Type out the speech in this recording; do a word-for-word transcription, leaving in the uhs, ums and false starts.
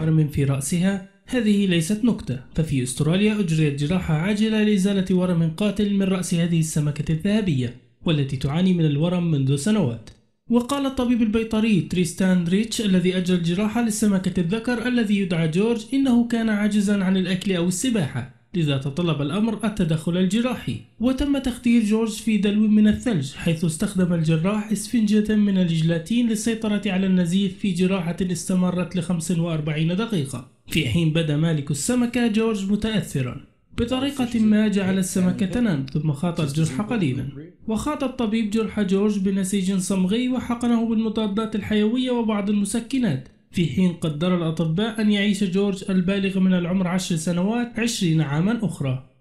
ورم في رأسها. هذه ليست نكتة، ففي أستراليا أجريت جراحة عاجلة لإزالة ورم قاتل من رأس هذه السمكة الذهبية والتي تعاني من الورم منذ سنوات. وقال الطبيب البيطري تريستان ريتش الذي أجرى الجراحة للسمكة الذكر الذي يدعى جورج إنه كان عاجزا عن الأكل أو السباحة، لذا تطلب الأمر التدخل الجراحي. وتم تخدير جورج في دلو من الثلج، حيث استخدم الجراح إسفنجة من الجيلاتين للسيطرة على النزيف في جراحة استمرت لخمس وأربعين دقيقة، في حين بدا مالك السمكة جورج متأثرا. بطريقة ما جعل السمكة تنام ثم خاط الجرح قليلا، وخاط الطبيب جرح جورج بنسيج صمغي وحقنه بالمضادات الحيوية وبعض المسكنات، في حين قدر الأطباء أن يعيش جورج البالغ من العمر عشر سنوات عشرين عاما أخرى.